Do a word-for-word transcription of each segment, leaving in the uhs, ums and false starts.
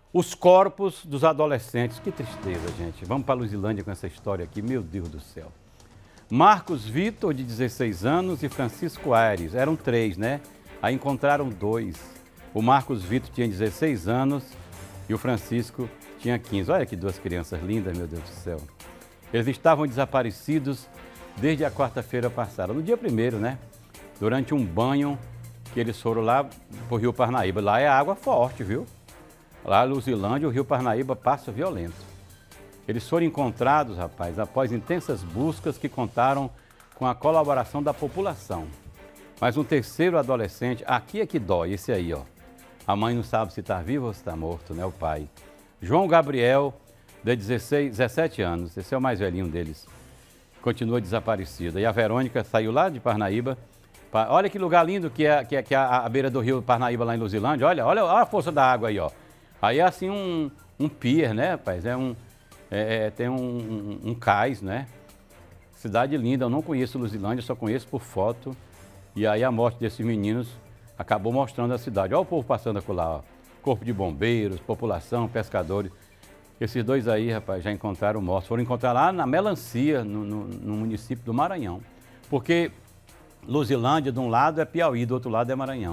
Os corpos dos adolescentes. Que tristeza, gente. Vamos para Luzilândia com essa história aqui, meu Deus do céu. Marcos Vitor, de dezesseis anos, e Francisco Aires. Eram três, né? Aí encontraram dois. O Marcos Vitor tinha dezesseis anos e o Francisco tinha quinze. Olha que duas crianças lindas, meu Deus do céu. Eles estavam desaparecidos desde a quarta-feira passada, no dia primeiro, né? Durante um banho que eles foram lá para o Rio Parnaíba. Lá é água forte, viu? Lá em Luzilândia, o Rio Parnaíba passa violento. Eles foram encontrados, rapaz, após intensas buscas que contaram com a colaboração da população. Mas um terceiro adolescente, aqui é que dói, esse aí, ó. A mãe não sabe se está vivo ou se está morto, né, o pai. João Gabriel, de dezesseis, dezessete anos, esse é o mais velhinho deles, continua desaparecido. E a Verônica saiu lá de Parnaíba. Olha que lugar lindo que é, que é, que é a, a beira do Rio Parnaíba, lá em Luzilândia. Olha, olha, olha a força da água aí, ó. Aí é assim um, um pier, né, rapaz? É um, é, tem um, um, um cais, né? Cidade linda, eu não conheço Luzilândia, só conheço por foto. E aí a morte desses meninos acabou mostrando a cidade. Olha o povo passando por lá, ó. Corpo de bombeiros, população, pescadores. Esses dois aí, rapaz, já encontraram mortos. Foram encontrar lá na Melancia, no, no, no município do Maranhão. Porque Luzilândia, de um lado é Piauí, do outro lado é Maranhão.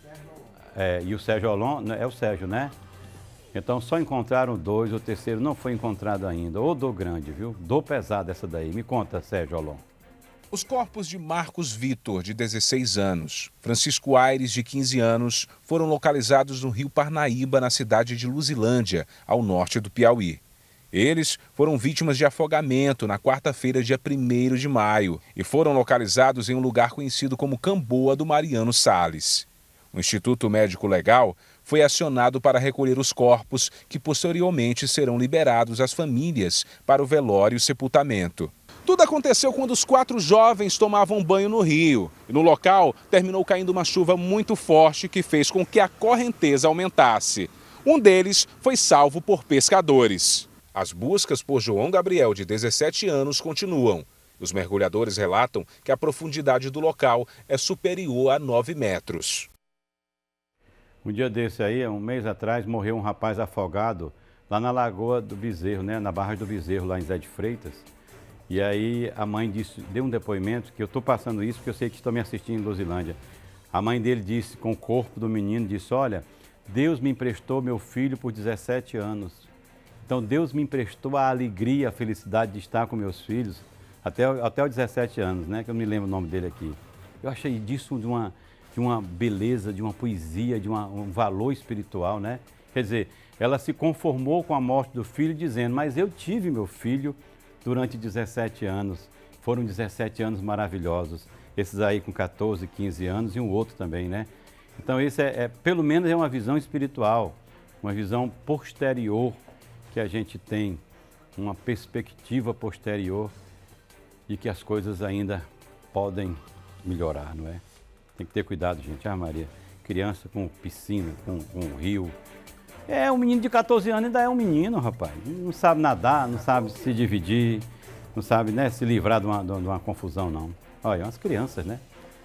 É, e o Sérgio Olon, é o Sérgio, né? Então só encontraram dois, o terceiro não foi encontrado ainda. Ô dor grande, viu? Dor pesada essa daí. Me conta, Sérgio Olon. Os corpos de Marcos Vitor, de dezesseis anos, Francisco Aires, de quinze anos, foram localizados no Rio Parnaíba, na cidade de Luzilândia, ao norte do Piauí. Eles foram vítimas de afogamento na quarta-feira, dia primeiro de maio, e foram localizados em um lugar conhecido como Camboa do Mariano Salles. O Instituto Médico Legal foi acionado para recolher os corpos, que posteriormente serão liberados às famílias para o velório e o sepultamento. Tudo aconteceu quando os quatro jovens tomavam banho no rio. E no local terminou caindo uma chuva muito forte que fez com que a correnteza aumentasse. Um deles foi salvo por pescadores. As buscas por João Gabriel, de dezessete anos, continuam. Os mergulhadores relatam que a profundidade do local é superior a nove metros. Um dia desse aí, um mês atrás, morreu um rapaz afogado lá na Lagoa do Bezerro, né? Na Barra do Bezerro, lá em Zé de Freitas. E aí a mãe disse, deu um depoimento, que eu estou passando isso porque eu sei que estão me assistindo em Luzilândia. A mãe dele disse, com o corpo do menino, disse, olha, Deus me emprestou meu filho por dezessete anos. Então Deus me emprestou a alegria, a felicidade de estar com meus filhos até, até os dezessete anos, né? Que eu não me lembro o nome dele aqui. Eu achei disso de uma, de uma beleza, de uma poesia, de uma, um valor espiritual, né? Quer dizer, ela se conformou com a morte do filho dizendo, mas eu tive meu filho durante dezessete anos, foram dezessete anos maravilhosos, esses aí com quatorze, quinze anos e um outro também, né? Então esse é, é, pelo menos é uma visão espiritual, uma visão posterior que a gente tem, uma perspectiva posterior de que as coisas ainda podem melhorar, não é? Tem que ter cuidado, gente. Ah, Maria, criança com piscina, com, com rio. É, um menino de quatorze anos ainda é um menino, rapaz. Não sabe nadar, não sabe se dividir, não sabe, né, se livrar de uma, de uma confusão, não. Olha, umas crianças, né?